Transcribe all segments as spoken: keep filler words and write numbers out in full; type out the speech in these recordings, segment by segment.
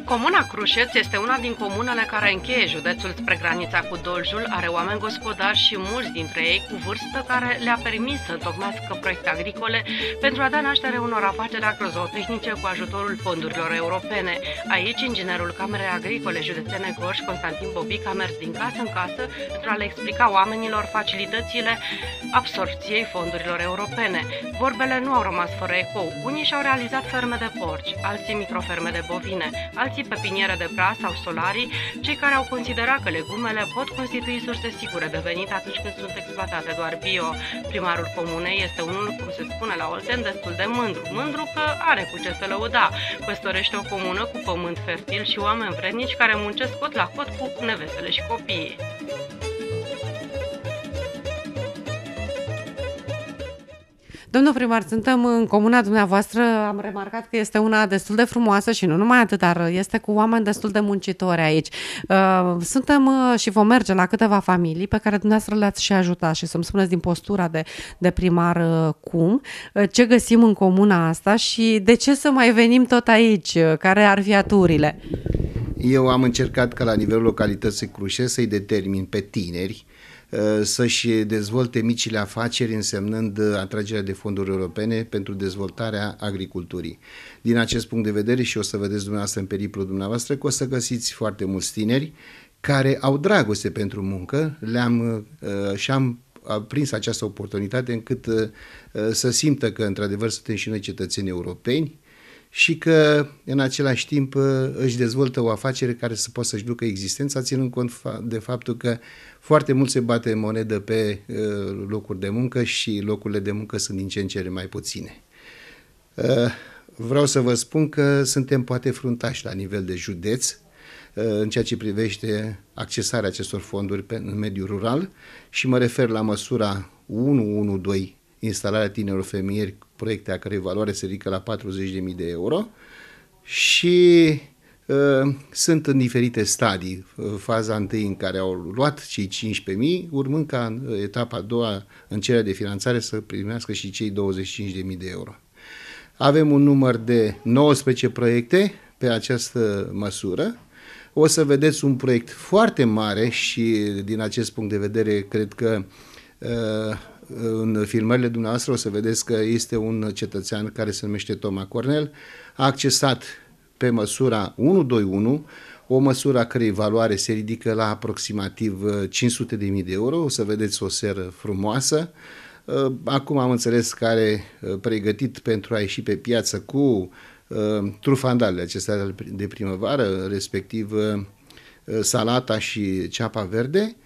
Comuna Crușeț este una din comunele care încheie județul spre granița cu Doljul, are oameni gospodari și mulți dintre ei cu vârstă care le-a permis să întocmească proiecte agricole pentru a da naștere unor afaceri agrozootehnice cu ajutorul fondurilor europene. Aici, inginerul Camerei Agricole Județene Gorj, Constantin Bobic, a mers din casă în casă pentru a le explica oamenilor facilitățile absorpției fondurilor europene. Vorbele nu au rămas fără ecou. Unii și-au realizat ferme de porci, alții microferme de bovine, alții pepiniere de pras sau solarii, cei care au considerat că legumele pot constitui surse sigure de venit atunci când sunt exploatate doar bio. Primarul comunei este unul, cum se spune la Olten, destul de mândru. Mândru că are cu ce să lăuda. Păstorește o comună cu pământ fertil și oameni vrednici care muncesc cot la cot cu nevestele și copiii. Domnul primar, suntem în comuna dumneavoastră, am remarcat că este una destul de frumoasă și nu numai atât, dar este cu oameni destul de muncitori aici. Suntem și vom merge la câteva familii pe care dumneavoastră le-ați și ajutat și să-mi spuneți din postura de, de primar cum, ce găsim în comuna asta și de ce să mai venim tot aici, care ar fi aturile? Eu am încercat ca la nivelul localității Crușeț să-i determin pe tineri să-și dezvolte micile afaceri, însemnând atragerea de fonduri europene pentru dezvoltarea agriculturii. Din acest punct de vedere, și o să vedeți dumneavoastră în periplul dumneavoastră, că o să găsiți foarte mulți tineri care au dragoste pentru muncă, le-am și am prins această oportunitate încât să simtă că într-adevăr suntem și noi cetățeni europeni și că în același timp își dezvoltă o afacere care să poată să-și ducă existența, ținând cont de faptul că foarte mult se bate monedă pe locuri de muncă și locurile de muncă sunt din ce în ce mai puține. Vreau să vă spun că suntem poate fruntași la nivel de județ în ceea ce privește accesarea acestor fonduri în mediul rural și mă refer la măsura unu unu doi, instalarea tinerilor fermieri, proiecte a cărei valoare se ridică la patruzeci de mii de euro și uh, sunt în diferite stadii. Faza întâi în care au luat cei cincisprezece mii, urmând ca în etapa a doua, în cererea de finanțare, să primească și cei douăzeci și cinci de mii de euro. Avem un număr de nouăsprezece proiecte pe această măsură. O să vedeți un proiect foarte mare și din acest punct de vedere cred că uh, în filmările dumneavoastră o să vedeți că este un cetățean care se numește Toma Cornel, a accesat pe măsura unu doi unu, o măsură a cărei valoare se ridică la aproximativ cinci sute de mii de euro, o să vedeți o seră frumoasă. Acum am înțeles că are pregătit pentru a ieși pe piață cu trufandalele acestea de primăvară, respectiv salata și ceapa verde,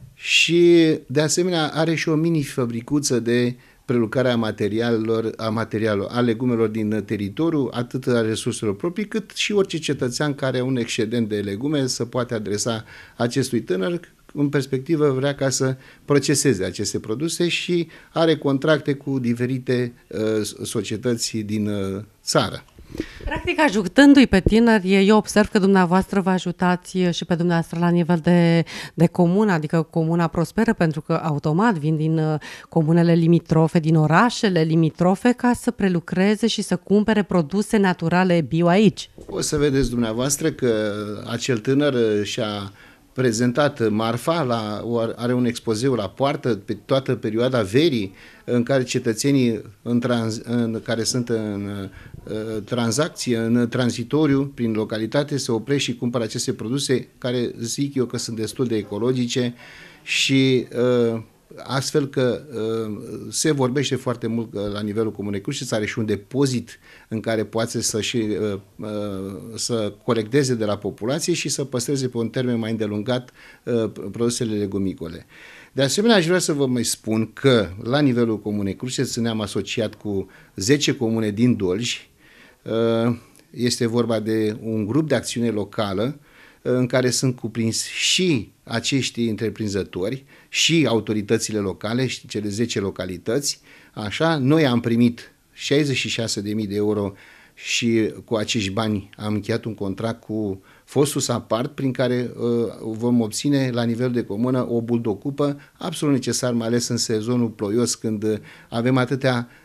și de asemenea are și o mini-fabricuță de prelucrare a materialelor, a materialelor, a legumelor din teritoriu, atât a resurselor proprii, cât și orice cetățean care are un excedent de legume să poate adresa acestui tânăr. În perspectivă vrea ca să proceseze aceste produse și are contracte cu diferite uh, societăți din uh, țară. Practic, ajutându-i pe tineri, eu observ că dumneavoastră vă ajutați și pe dumneavoastră la nivel de, de comună, adică comuna prosperă, pentru că automat vin din comunele limitrofe, din orașele limitrofe, ca să prelucreze și să cumpere produse naturale bio aici. O să vedeți dumneavoastră că acel tânăr și-a prezentat marfa, la, are un expozeu la poartă pe toată perioada verii, în care cetățenii în trans, în care sunt în uh, tranzacție, în tranzitoriu, prin localitate, se opresc și cumpără aceste produse care zic eu că sunt destul de ecologice și uh, astfel că uh, se vorbește foarte mult la nivelul Comunei Crușeț, are și un depozit în care poate să, și, uh, uh, să colecteze de la populație și să păstreze pe un termen mai îndelungat uh, produsele legumicole. De asemenea, aș vrea să vă mai spun că la nivelul Comunei Crușeț ne-am asociat cu zece comune din Dolj. Uh, este vorba de un grup de acțiune locală în care sunt cuprins și acești întreprinzători și autoritățile locale și cele zece localități. Așa, noi am primit șaizeci și șase de mii de euro și cu acești bani am încheiat un contract cu fostul SAPART prin care uh, vom obține la nivel de comună o buldocupă absolut necesar, mai ales în sezonul ploios când avem atâtea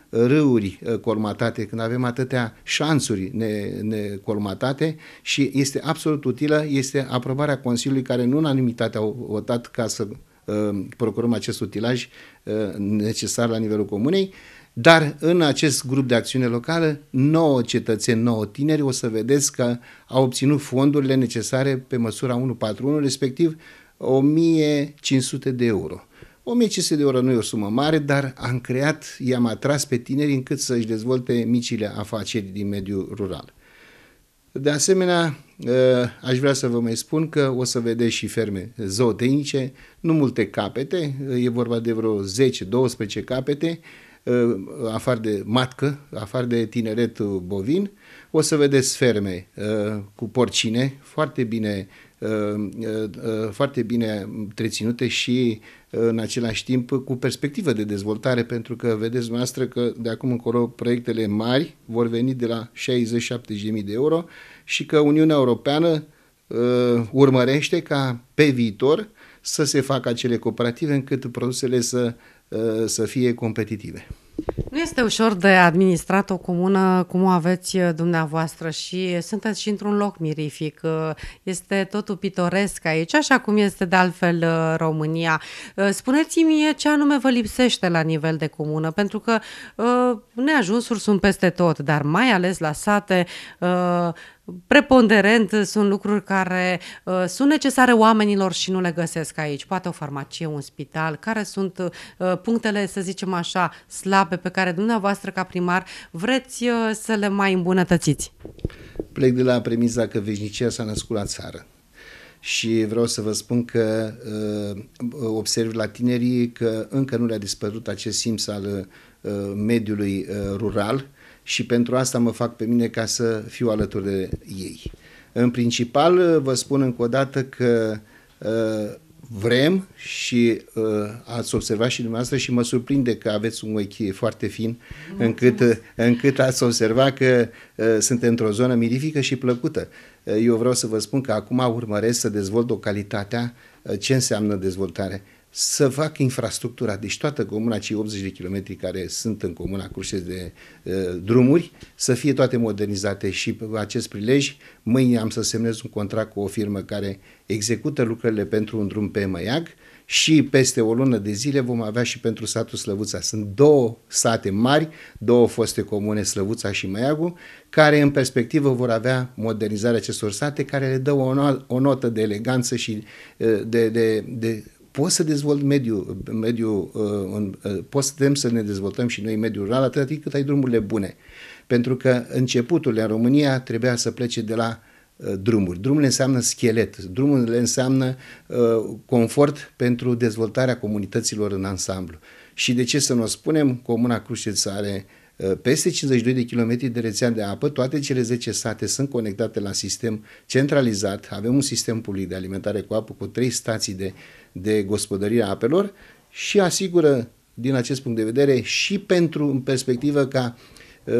râuri colmatate, când avem atâtea șanțuri necolmatate și este absolut utilă, este aprobarea Consiliului care în unanimitate au votat ca să uh, procurăm acest utilaj uh, necesar la nivelul comunei. Dar în acest grup de acțiune locală, nouă cetățeni, nouă tineri, o să vedeți că au obținut fondurile necesare pe măsura unu patru unu, respectiv o mie cinci sute de euro. o mie cinci sute de euro nu e o sumă mare, dar am creat, i-am atras pe tineri încât să-și dezvolte micile afaceri din mediul rural. De asemenea, aș vrea să vă mai spun că o să vedeți și ferme zootehnice, nu multe capete, e vorba de vreo zece douăsprezece capete, afară de matcă, afară de tineret bovin. O să vedeți ferme uh, cu porcine foarte bine, uh, uh, foarte bine întreținute și uh, în același timp cu perspectivă de dezvoltare, pentru că vedeți dumneavoastră că de acum încolo proiectele mari vor veni de la șaizeci șaptezeci de mii de euro și că Uniunea Europeană uh, urmărește ca pe viitor să se facă acele cooperative încât produsele să să fie competitive. Nu este ușor de administrat o comună cum o aveți dumneavoastră și sunteți și într-un loc mirific. Este totul pitoresc aici, așa cum este de altfel România. Spuneți-mi ce anume vă lipsește la nivel de comună, pentru că neajunsuri sunt peste tot, dar mai ales la sate preponderent sunt lucruri care uh, sunt necesare oamenilor și nu le găsesc aici. Poate o farmacie, un spital, care sunt uh, punctele, să zicem așa, slabe pe care dumneavoastră ca primar vreți uh, să le mai îmbunătățiți? Plec de la premisa că veșnicia s-a născut la țară. Și vreau să vă spun că uh, observ la tinerii că încă nu le-a dispărut acest simț al uh, mediului uh, rural, și pentru asta mă fac pe mine ca să fiu alături de ei. În principal, vă spun încă o dată că uh, vrem și uh, ați observat și dumneavoastră și mă surprinde că aveți un ochi foarte fin, încât, încât ați observat că uh, suntem într-o zonă mirifică și plăcută. Uh, eu vreau să vă spun că acum urmăresc să dezvolt localitatea. Uh, ce înseamnă dezvoltare? Să fac infrastructura, deci toată comuna, cei optzeci de kilometri care sunt în comuna Crușeț de uh, drumuri, să fie toate modernizate și pe acest prilej, mâine am să semnez un contract cu o firmă care execută lucrările pentru un drum pe Măiag și peste o lună de zile vom avea și pentru satul Slăvuța. Sunt două sate mari, două foste comune, Slăvuța și Măiagul, care în perspectivă vor avea modernizarea acestor sate, care le dă o, no- o notă de eleganță și uh, de, de, de pot să dezvolt mediul, mediul uh, uh, pot să, să ne dezvoltăm și noi mediul rural atât timp cât ai drumurile bune. Pentru că începuturile în România trebuia să plece de la uh, drumuri. Drumurile înseamnă schelet, drumurile înseamnă uh, confort pentru dezvoltarea comunităților în ansamblu. Și de ce să nu o spunem, comuna Crușeț are uh, peste cincizeci și doi de kilometri de rețea de apă, toate cele zece sate sunt conectate la sistem centralizat, avem un sistem public de alimentare cu apă cu trei stații de de gospodărire a apelor și asigură din acest punct de vedere și pentru în perspectivă ca uh,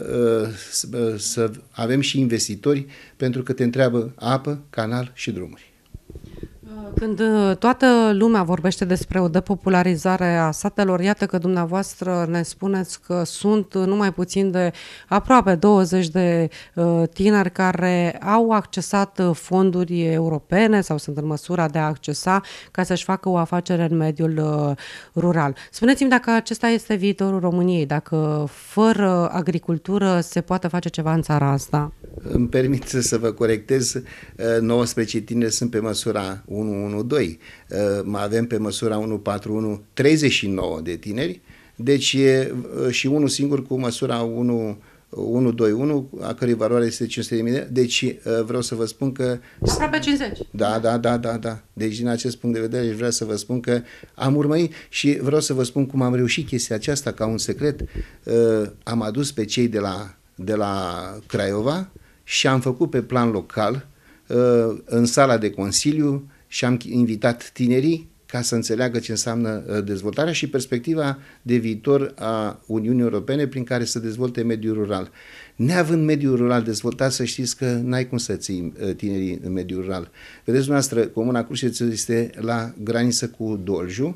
uh, să avem și investitori pentru că te întreabă apă, canal și drumuri. Când toată lumea vorbește despre o depopularizare a satelor, iată că dumneavoastră ne spuneți că sunt numai puțin de aproape douăzeci de uh, tineri care au accesat fonduri europene sau sunt în măsura de a accesa ca să-și facă o afacere în mediul uh, rural. Spuneți-mi dacă acesta este viitorul României, dacă fără agricultură se poate face ceva în țara asta. Îmi permit să vă corectez, nouăsprezece tineri sunt pe măsura unu unu doi, mai avem pe măsura unu patru unu treizeci și nouă de tineri, deci e și unul singur cu măsura unu unu doi unu, a cărei valoare este cinci sute de mii, deci vreau să vă spun că... Aproape cincizeci. Da, da, da, da, da. Deci din acest punct de vedere vreau să vă spun că am urmărit și vreau să vă spun cum am reușit chestia aceasta ca un secret. Am adus pe cei de la, de la Craiova și am făcut pe plan local în sala de consiliu și am invitat tinerii ca să înțeleagă ce înseamnă dezvoltarea și perspectiva de viitor a Uniunii Europene prin care să dezvolte mediul rural. Neavând mediul rural dezvoltat, să știți că n-ai cum să ții tinerii în mediul rural. Vedeți dumneavoastră, comuna Crușeț este la graniță cu Dolju,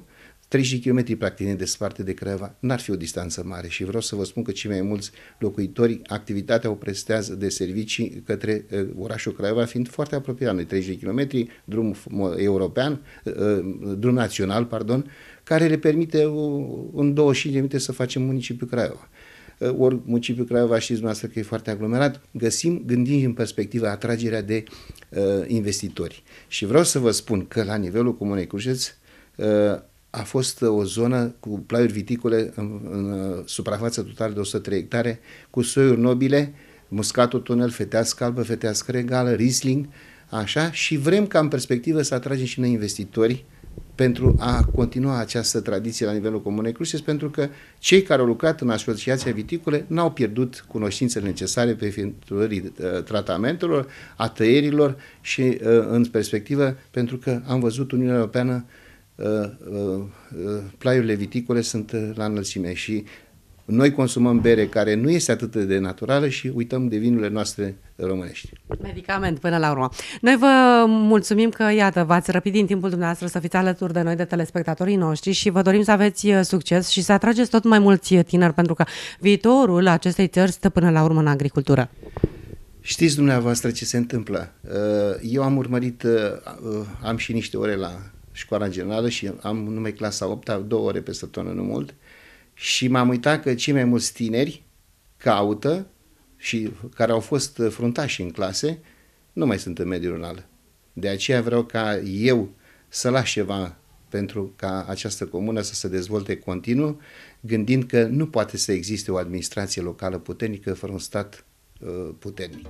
treizeci de kilometri practic ne desparte de Craiova, n-ar fi o distanță mare și vreau să vă spun că cei mai mulți locuitori activitatea o prestează de servicii către uh, orașul Craiova, fiind foarte apropiat noi, treizeci de kilometri, drum european, uh, drum național, pardon, care le permite uh, în douăzeci și cinci de minute să facem municipiul Craiova. Uh, ori municipiul Craiova, știți dumneavoastră că e foarte aglomerat, găsim, gândim în perspectivă atragerea de uh, investitori. Și vreau să vă spun că la nivelul Comunei Cruceț uh, a fost o zonă cu plaiuri viticole în, în suprafață totală de o sută trei hectare, cu soiuri nobile, muscatul tunel, fetească albă, fetească regală, Riesling, așa, și vrem ca în perspectivă să atragem și noi investitori pentru a continua această tradiție la nivelul Comunei Cruceț, pentru că cei care au lucrat în asociația viticole n-au pierdut cunoștințele necesare pe efectuării uh, tratamentelor, a tăierilor și uh, în perspectivă, pentru că am văzut Uniunea Europeană, uh, uh, plaiurile viticole sunt uh, la înălțime și noi consumăm bere care nu este atât de naturală și uităm de vinurile noastre românești. Medicament, până la urmă. Noi vă mulțumim că, iată, v-ați răpit din timpul dumneavoastră să fiți alături de noi, de telespectatorii noștri și vă dorim să aveți succes și să atrageți tot mai mulți tineri, pentru că viitorul acestei țări stă până la urmă în agricultură. Știți dumneavoastră ce se întâmplă? Eu am urmărit, am și niște ore la școala generală și am numai clasa a opta, două ore pe săptămână, nu mult, și m-am uitat că cei mai mulți tineri caută și care au fost fruntași în clase nu mai sunt în mediul rural. De aceea vreau ca eu să las ceva pentru ca această comună să se dezvolte continuu, gândind că nu poate să existe o administrație locală puternică fără un stat uh, puternic.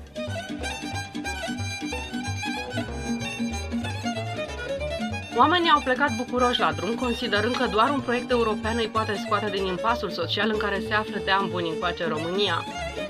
Oamenii au plecat bucuroși la drum, considerând că doar un proiect european îi poate scoate din impasul social în care se află de ani buni încoace România.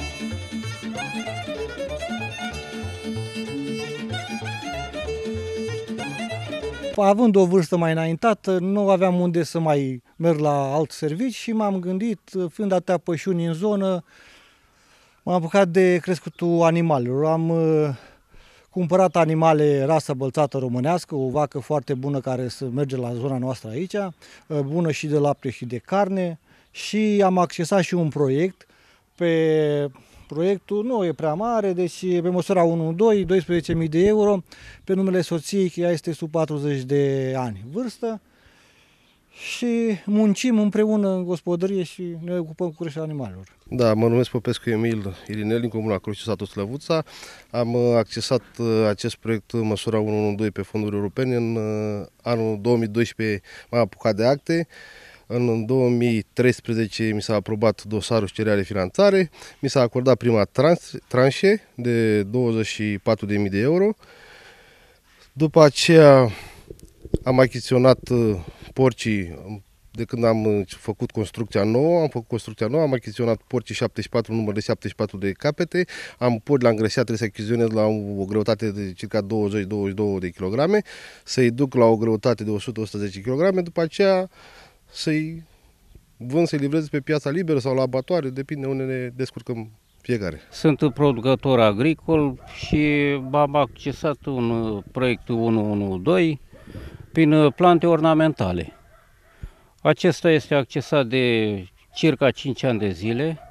Având o vârstă mai înaintată, nu aveam unde să mai merg la alt serviciu și m-am gândit, fiind atâtea pășuni în zonă, m-am apucat de crescutul animalelor. Am uh, cumpărat animale rasă bălțată românească, o vacă foarte bună care să merge la zona noastră aici, uh, bună și de lapte și de carne, și am accesat și un proiect. Pe proiectul nu e prea mare, deci pe măsura unu doi, doisprezece mii de euro, pe numele soției, ea este sub patruzeci de ani vârstă, și muncim împreună în gospodărie și ne ocupăm cu creșterea animalelor. Da, mă numesc Popescu Emil Irinel, din Comuna Cruce, satul Slăvuța. Am accesat acest proiect în măsura unu unu doi pe fonduri europene. În anul două mii doisprezece m-am apucat de acte. În două mii treisprezece mi s-a aprobat dosarul și cererea de finanțare. Mi s-a acordat prima trans, tranșe de douăzeci și patru de mii de euro. După aceea am achiziționat porcii. De când am făcut construcția nouă, am făcut construcția nouă, am achiziționat porcii șaptezeci și patru, număr de șaptezeci și patru de capete, am porci la îngrășat, trebuie să achiziționez la o greutate de circa douăzeci douăzeci și două de kilograme, să-i duc la o greutate de o sută la o sută zece kilograme, după aceea să-i vând, să-i livrez pe piața liberă sau la abatoare, depinde unde ne descurcăm fiecare. Sunt producător agricol și am accesat un proiect unu unu doi prin plante ornamentale. Acesta este accesat de circa cinci ani de zile.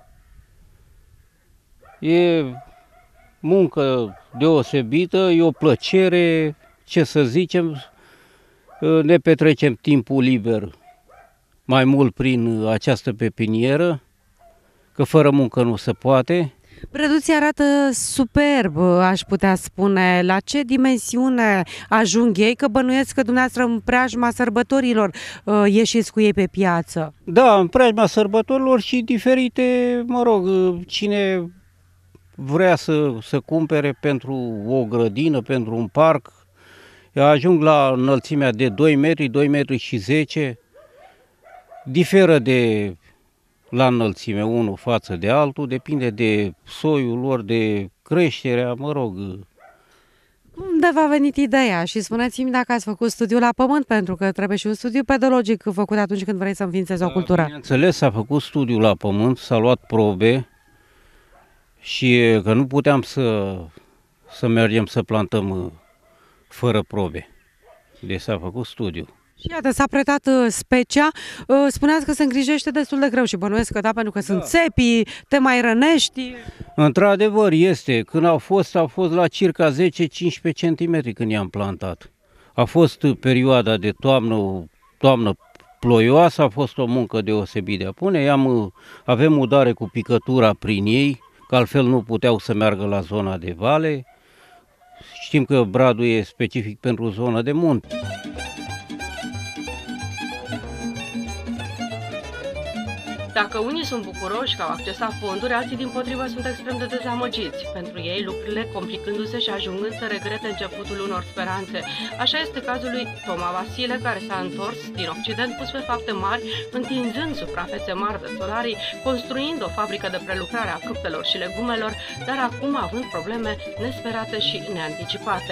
E muncă deosebită, e o plăcere, ce să zicem, ne petrecem timpul liber mai mult prin această pepinieră, că fără muncă nu se poate. Producția arată superb, aș putea spune. La ce dimensiune ajung ei? Că bănuiesc că dumneavoastră în preajma sărbătorilor uh, ieșiți cu ei pe piață. Da, în preajma sărbătorilor și diferite, mă rog, cine vrea să, să cumpere pentru o grădină, pentru un parc, ajung la înălțimea de doi metri, doi metri și zece, diferă de la înălțime unul față de altul, depinde de soiul lor, de creșterea, mă rog. Unde v-a venit ideea? Și spuneți-mi dacă ați făcut studiul la pământ, pentru că trebuie și un studiu pedologic făcut atunci când vrei să înființezi o cultură. Bineînțeles, s-a făcut studiul la pământ, s-a luat probe și că nu puteam să, să mergem să plantăm fără probe. Deci s-a făcut studiu. Și iată, s-a pretat uh, specia. Uh, spuneați că se îngrijește destul de greu și bănuiesc că da, pentru că da. sunt țepii, te mai rănești. Într-adevăr este. Când au fost, a fost la circa zece cincisprezece centimetri când i-am plantat. A fost perioada de toamnă, toamnă ploioasă, a fost o muncă deosebit de a pune. I-am, avem udare cu picătura prin ei, că altfel nu puteau să meargă la zona de vale. Știm că bradul e specific pentru zona de munte. Dacă unii sunt bucuroși că au accesat fonduri, alții dimpotrivă sunt extrem de dezamăgiți. Pentru ei, lucrurile complicându-se și ajungând să regrete începutul unor speranțe. Așa este cazul lui Toma Vasile, care s-a întors din Occident pus pe fapte mari, întinzând suprafețe mari de solarii, construind o fabrică de prelucrare a fructelor și legumelor, dar acum având probleme nesperate și neanticipate.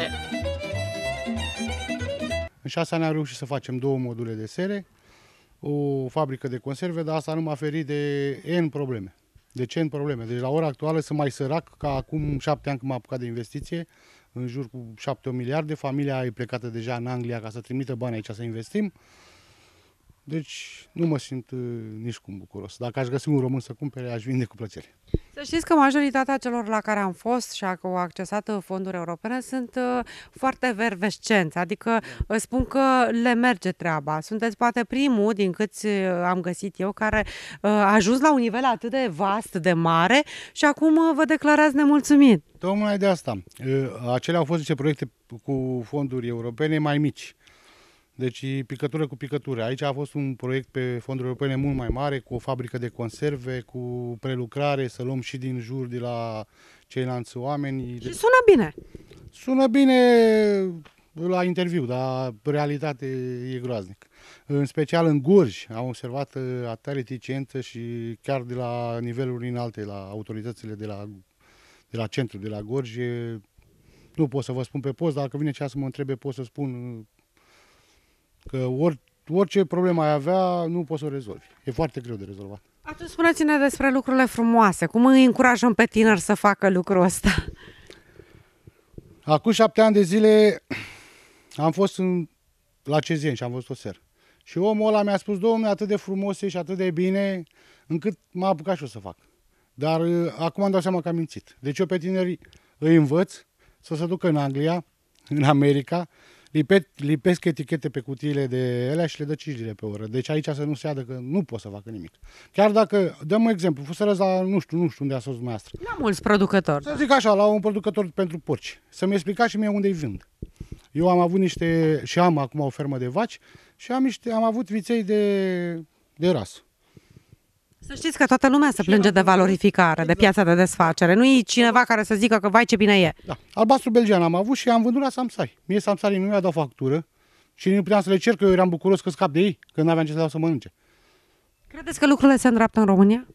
În șase ani am reușit să facem două module de sere, o fabrică de conserve, dar asta nu m-a ferit de N probleme. De ce N probleme? Deci la ora actuală sunt mai sărac ca acum șapte ani când m-am apucat de investiție, în jur cu șapte miliarde. Familia e plecată deja în Anglia ca să trimită bani aici să investim. Deci nu mă simt uh, nici cum bucuros. Dacă aș găsi un român să cumpere, aș vinde cu plăcere. Să știți că majoritatea celor la care am fost și au accesat fonduri europene sunt uh, foarte vervescenți, adică uh, spun că le merge treaba. Sunteți poate primul din câți uh, am găsit eu care uh, a ajuns la un nivel atât de vast, de mare și acum uh, vă declarați nemulțumit. Tocmai de asta. Uh, acelea au fost niște proiecte cu fonduri europene mai mici. Deci picătură cu picătură. Aici a fost un proiect pe fonduri europene mult mai mare, cu o fabrică de conserve, cu prelucrare, să luăm și din jur de la ceilalți oameni. Și sună bine. Sună bine la interviu, dar în realitate e groaznic. În special în Gorj am observat atâta reticență și chiar de la niveluri înalte, la autoritățile de la, de la centru, de la Gorj. Nu pot să vă spun pe post, dar dacă vine cea să mă întrebe, pot să spun că or, orice problemă ai avea, nu poți să o rezolvi. E foarte greu de rezolvat. Atunci spuneți-ne despre lucrurile frumoase. Cum îi încurajăm pe tineri să facă lucrul ăsta? Acum șapte ani de zile am fost în, la Cezien și am văzut o seră. Și omul ăla mi-a spus, domnule, atât de frumos și atât de bine, încât m-a apucat și eu să fac. Dar uh, acum îmi dau seama că am mințit. Deci eu pe tineri îi învăț să se ducă în Anglia, în America, Lipe, lipesc etichete pe cutiile de alea și le dă cinci lire pe oră. Deci aici să nu se iadă că nu pot să facă nimic. Chiar dacă, dăm un exemplu, fuseră la, nu știu, nu știu unde a fost dumneavoastră. La mulți producători. Să zic așa, la un producător pentru porci. Să-mi explica și mie unde îi vând. Eu am avut niște, și am acum o fermă de vaci și am, niște, am avut viței de, de rasă. Să știți că toată lumea se plânge de valorificare, de piața de desfacere. Nu e cineva care să zică că vai ce bine e. Da. Albastru belgian am avut și am vândut la Samsari. Mie Samsari nu mi-a dat factură și nu puteam să le cer, că eu eram bucuros că scap de ei, că nu aveam ce să dau să mănânce. Credeți că lucrurile se îndreaptă în România?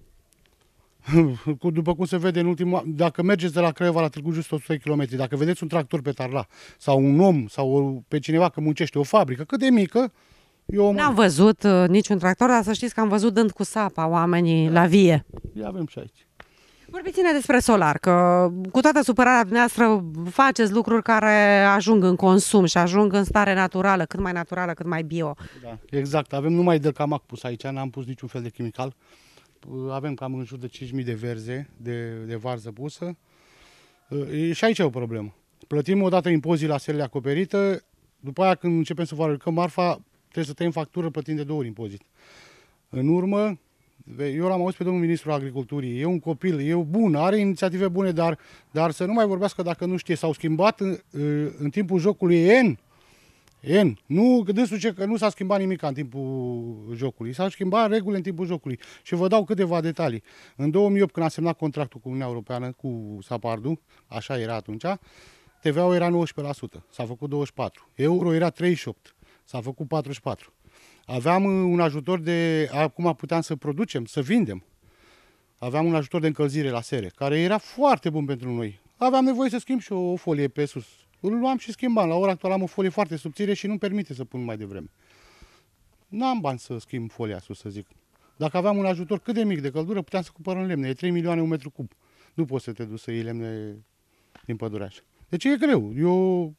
După cum se vede în ultimul, dacă mergeți de la Craiova la Târgu Jiu, o sută de kilometri, dacă vedeți un tractor pe tarla sau un om sau pe cineva că muncește o fabrică, cât de mică, eu n-am văzut uh, niciun tractor, dar să știți că am văzut dând cu sapa oamenii la vie. Îi avem și aici. Vorbiți-ne despre solar, că cu toată supărarea dumneavoastră faceți lucruri care ajung în consum și ajung în stare naturală, cât mai naturală, cât mai bio. Da, exact. Avem numai delcamac pus aici, n-am pus niciun fel de chimical. Avem cam în jur de cinci mii de verze, de, de varză pusă. E, și aici e o problemă. Plătim odată impozii la serele acoperită, după aia când începem să valorificăm marfa, trebuie să tăiem factură plătind de două ori impozit. În urmă, eu l-am auzit pe domnul ministru Agriculturii, e un copil, e bun, are inițiative bune, dar, dar să nu mai vorbească dacă nu știe. S-au schimbat în, în timpul jocului N, N. Nu, dânsul zice că nu s-a schimbat nimic în timpul jocului, s-au schimbat regulile în timpul jocului. Și vă dau câteva detalii. În două mii opt, când a semnat contractul cu Uniunea Europeană, cu Sapardu, așa era atunci, T V A-ul era nouăsprezece la sută, s-a făcut douăzeci și patru la sută, euro era treizeci și opt la sută. S-a făcut patruzeci și patru la sută. Aveam un ajutor de, acum puteam să producem, să vindem. Aveam un ajutor de încălzire la sere, care era foarte bun pentru noi. Aveam nevoie să schimb și o folie pe sus. Îl luam și schimbam. La ora actuală am o folie foarte subțire și nu-mi permite să pun mai devreme. N-am bani să schimb folia sus, să zic. Dacă aveam un ajutor cât de mic de căldură, puteam să cumpărăm lemne. E trei milioane un metru cub. Nu poți să te duci să iei lemne din pădureaș. Deci e greu. Eu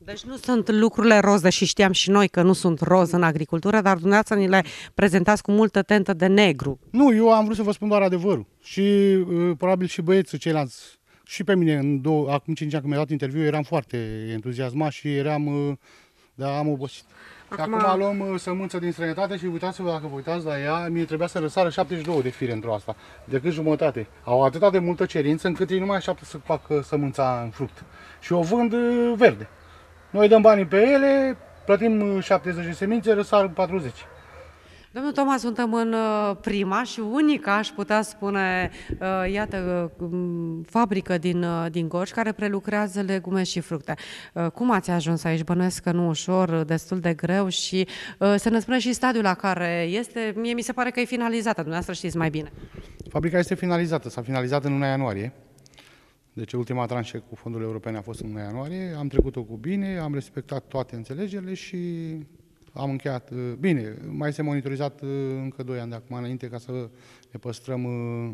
Deci nu sunt lucrurile roz, deși știam și noi că nu sunt roz în agricultură, dar dumneavoastră ni le prezentați cu multă tentă de negru. Nu, eu am vrut să vă spun doar adevărul. Și uh, probabil și băieții ceilalți, și pe mine, în două, acum cinci ani când mi-a dat interviu, eram foarte entuziasmat și eram, uh, da, am obosit. Acum, acum luăm uh, sămânță din străinătate și uitați-vă, dacă vă uitați la ea, mie trebuia să răsară șaptezeci și două de fire într-o asta, decât jumătate. Au atâta de multă cerință încât ei nu mai așteaptă să facă sămânța în fruct. Și o vând uh, verde. Noi dăm banii pe ele, plătim șaptezeci de semințe, răsar patruzeci. Domnul Toma, suntem în prima și unica, aș putea spune, iată, fabrică din, din Gorj care prelucrează legume și fructe. Cum ați ajuns aici? Bănuiesc că nu ușor, destul de greu și să ne spuneți și stadiul la care este. Mie mi se pare că e finalizată, dumneavoastră știți mai bine. Fabrica este finalizată, s-a finalizat în luna ianuarie. Deci ultima tranșă cu fondurile europene a fost în luna ianuarie, am trecut-o cu bine, am respectat toate înțelegerile și am încheiat bine. Mai este monitorizat încă doi ani de acum înainte ca să ne păstrăm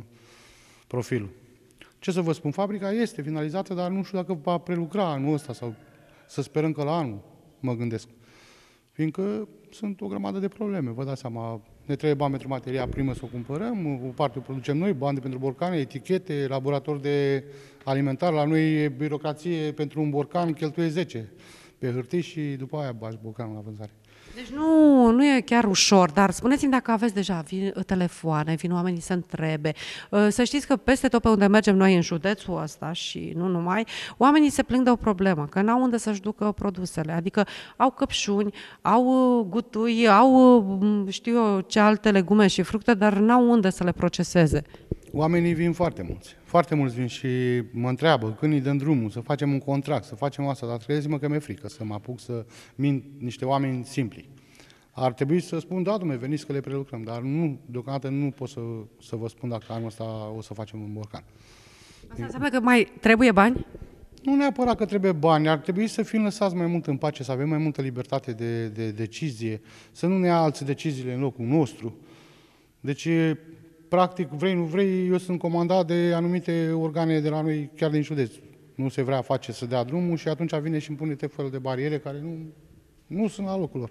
profilul. Ce să vă spun, fabrica este finalizată, dar nu știu dacă va prelucra anul ăsta sau să sperăm că la anul, mă gândesc. Fiindcă sunt o grămadă de probleme, vă dați seama, ne trebuie bani pentru materia primă să o cumpărăm, o parte o producem noi, bani pentru borcane, etichete, laborator de alimentar, la noi e birocrație pentru un borcan, cheltuie zece pe hârtii și după aia bagi borcanul la vânzare. Deci nu, nu e chiar ușor, dar spuneți-mi dacă aveți deja vin, telefoane, vin oamenii să întrebe. Să știți că peste tot pe unde mergem noi în județul ăsta și nu numai, oamenii se plâng de o problemă, că n-au unde să-și ducă produsele. Adică au căpșuni, au gutui, au știu eu ce alte legume și fructe, dar n-au unde să le proceseze. Oamenii vin foarte mulți. Foarte mulți vin și mă întreabă când îi dăm drumul, să facem un contract, să facem asta, dar crezi-mă că mi-e frică să mă apuc să mint niște oameni simpli. Ar trebui să spun, da, dom'le, veniți că le prelucrăm, dar nu, deocamdată nu pot să, să vă spun dacă anul ăsta o să facem un borcan. Asta înseamnă că mai trebuie bani? Nu neapărat că trebuie bani, ar trebui să fim lăsați mai mult în pace, să avem mai multă libertate de, de decizie, să nu ne ia alții deciziile în locul nostru. Deci, practic, vrei, nu vrei, eu sunt comandat de anumite organe de la noi, chiar din județ. Nu se vrea face să dea drumul și atunci vine și îmi pune tot felul de bariere care nu, nu sunt la locul lor.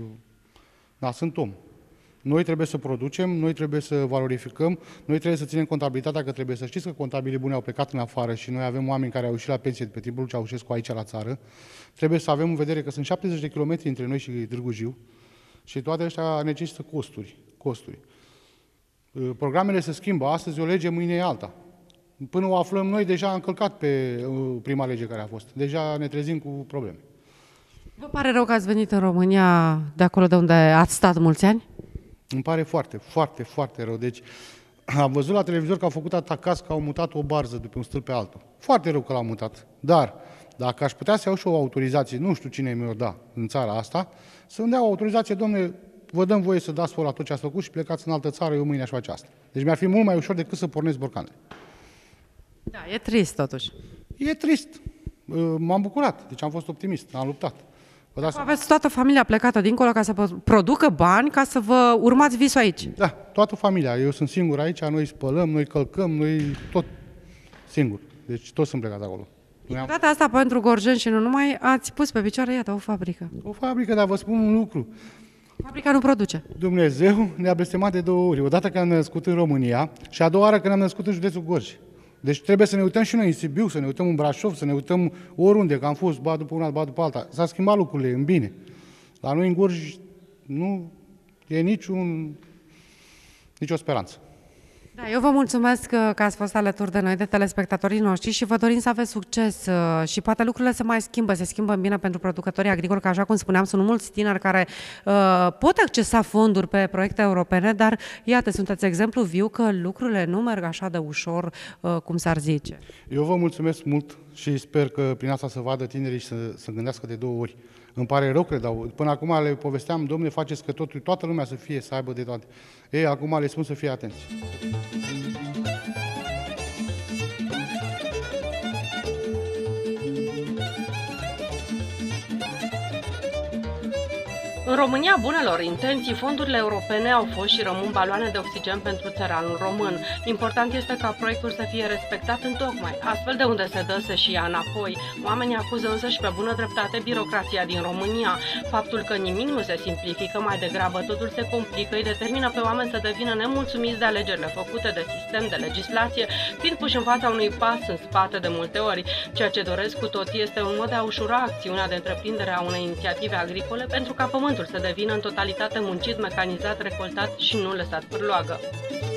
Da, sunt om. Noi trebuie să producem, noi trebuie să valorificăm, noi trebuie să ținem contabilitatea, că trebuie să știți că contabilii buni au plecat în afară și noi avem oameni care au ieșit la pensie pe timpul Ceaușescu aici la țară. Trebuie să avem în vedere că sunt șaptezeci de kilometri între noi și Târgu Jiu și toate astea necesită costuri. costuri. Programele se schimbă, astăzi o lege, mâine e alta. Până o aflăm noi, deja am călcat pe prima lege care a fost. Deja ne trezim cu probleme. Vă pare rău că ați venit în România, de acolo de unde ați stat mulți ani? Îmi pare foarte, foarte, foarte rău. Deci am văzut la televizor că au făcut atacați, că au mutat o barză de pe un stâlp pe altul. Foarte rău că l-au mutat. Dar dacă aș putea să iau și o autorizație, nu știu cine mi-o da în țara asta, să-mi dea o autorizație, domne, vă dăm voie să dați fola tot ce ați făcut și plecați în altă țară, eu mâine aș face asta. Deci mi-ar fi mult mai ușor decât să pornesc borcanele. Da, e trist totuși. E trist. M-am bucurat, deci am fost optimist, am luptat. Aveți toată familia plecată dincolo ca să producă bani, ca să vă urmați visul aici. Da, toată familia. Eu sunt singur aici, noi spălăm, noi călcăm, noi tot singur. Deci toți sunt plecați acolo. Cu toate asta pentru gorjeni și nu numai, ați pus pe picioare, iată, o fabrică. O fabrică, dar vă spun un lucru. Fabrica nu produce. Dumnezeu ne-a blestemat de două ori. Odată când am născut în România și a doua oară când am născut în județul Gorj. Deci trebuie să ne uităm și noi în Sibiu, să ne uităm în Brașov, să ne uităm oriunde, că am fost ba după una, ba după alta. S-a schimbat lucrurile în bine. La noi în Gorj nu e niciun, nicio speranță. Da, eu vă mulțumesc că, că ați fost alături de noi, de telespectatorii noștri și vă dorim să aveți succes și poate lucrurile se mai schimbă, se schimbă în bine pentru producătorii agricoli, că așa cum spuneam, sunt mulți tineri care uh, pot accesa fonduri pe proiecte europene, dar iată, sunteți exemplu viu că lucrurile nu merg așa de ușor uh, cum s-ar zice. Eu vă mulțumesc mult și sper că prin asta să vadă tinerii și să, să gândească de două ori. Îmi pare rău, cred, până acum le povesteam, domne, faceți că totul, toată lumea să fie, să aibă de toate. Ei, acum le spun să fie atenți. În În România bunelor intenții, fondurile europene au fost și rămân baloane de oxigen pentru țăranul român. Important este ca proiectul să fie respectat întocmai, astfel de unde se dă să și ia înapoi. Oamenii acuză însă și pe bună dreptate birocrația din România. Faptul că nimic nu se simplifică, mai degrabă totul se complică, îi determină pe oameni să devină nemulțumiți de alegerile făcute, de sistem, de legislație, fiind puși în fața unui pas în spate de multe ori. Ceea ce doresc cu toții este un mod de a ușura acțiunea de întreprindere a unei inițiative agricole pentru ca pământul să devină în totalitate muncit, mecanizat, recoltat și nu lăsat pârloagă.